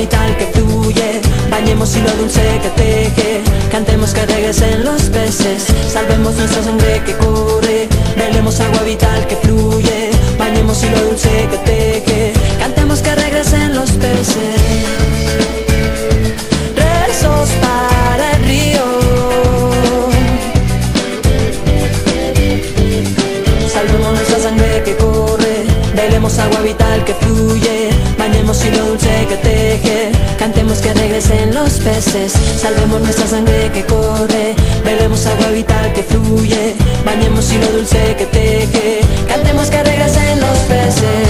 vital que fluye, bañemos hilo dulce que teje, cantemos que regresen los peces, salvemos nuestra sangre que corre, velemos agua vital que fluye, bañemos hilo dulce que teje, cantemos que regresen los peces. Rezos para el río, salvemos nuestra sangre que corre, velemos agua vital que fluye, bañemos hilo dulce que teje, cantemos que regresen los peces, salvemos nuestra sangre que corre, velemos agua vital que fluye, bañemos hilo dulce que teje, cantemos que regresen los peces.